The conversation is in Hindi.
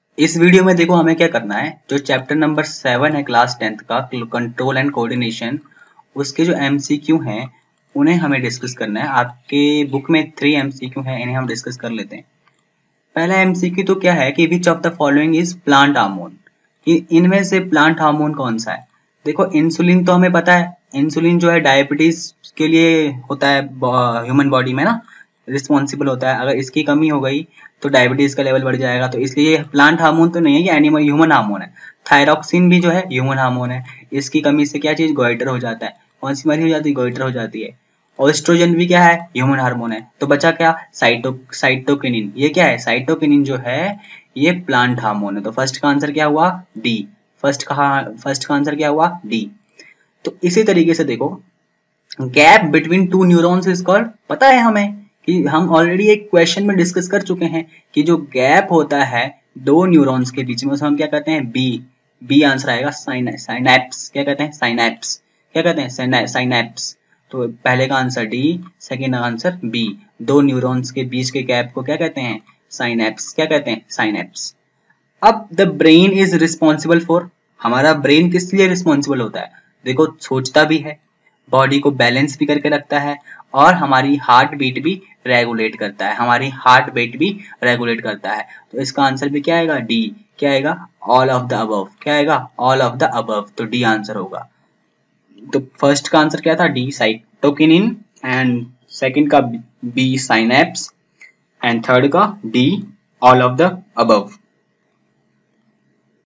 इस वीडियो में देखो हमें क्या करना है, जो चैप्टर नंबर 7 है क्लास 10th का कंट्रोल एंड कोऑर्डिनेशन, उसके जो एमसीक्यू हैं उन्हें हमें डिस्कस करना है। आपके बुक में 3 एमसीक्यू हैं, इन्हें हम डिस्कस कर लेते हैं। पहला एमसीक्यू तो क्या है कि which of the following is plant hormone, कि इनमें से प्लांट हार्मोन कौन सा है। देखो इंसुलिन तो हमें पता है, इंसुलिन जो है डायबिटीज के लिए होता है ह्यूमन बॉडी में ना, रिस्पॉन्सिबल होता है। अगर इसकी कमी हो गई तो डायबिटीज का लेवल बढ़ जाएगा, तो इसलिए प्लांट हार्मोन तो नहीं है, ये एनिमल ह्यूमन हार्मोन है। थायरॉक्सिन भी जो है ह्यूमन हार्मोन है, इसकी कमी से क्या चीज गोइटर हो जाता है। कौन सी बीमारी हो जाती है, गोइटर हो जाती है। ऑस्ट्रोजन भी क्या है, ह्यूमन हार्मोन है। तो बचा क्या, साइटोकिनिन। ये क्या है, साइटोकिनिन जो है ये प्लांट हार्मोन है। तो फर्स्ट का आंसर क्या हुआ, डी। फर्स्ट का आंसर क्या हुआ, डी। तो इसी तरीके से देखो, gap between two neurons is called, पता है हमें कि हम ऑलरेडी एक क्वेश्चन में डिस्कस कर चुके हैं कि जो गैप होता है दो न्यूरॉन्स के बीच में उसे हम क्या कहते हैं, बी। बी आंसर आएगा, साइनैप्स। क्या कहते हैं, साइनैप्स। क्या कहते हैं, साइनैप्स। तो पहले का answer D, second answer B. दो न्यूरॉन्स के बीच के गैप को क्या कहते हैं, साइनैप्स। क्या कहते हैं, साइनैप्स। अब the brain is responsible for, हमारा ब्रेन किस लिए रिस्पॉन्सिबल होता है, देखो सोचता भी है, बॉडी को बैलेंस भी करके रखता है, और हमारी हार्ट बीट भी रेगुलेट करता है। हमारी हार्ट बीट भी रेगुलेट करता है। तो इसका आंसर भी क्या आएगा, डी। क्या आएगा, ऑल ऑफ द अबव। क्या आएगा, ऑल ऑफ द अबव। तो डी आंसर होगा। तो फर्स्ट का आंसर क्या था, डी साइटोकिनिन, एंड सेकंड का बी साइनैप्स, एंड थर्ड का D all of the above.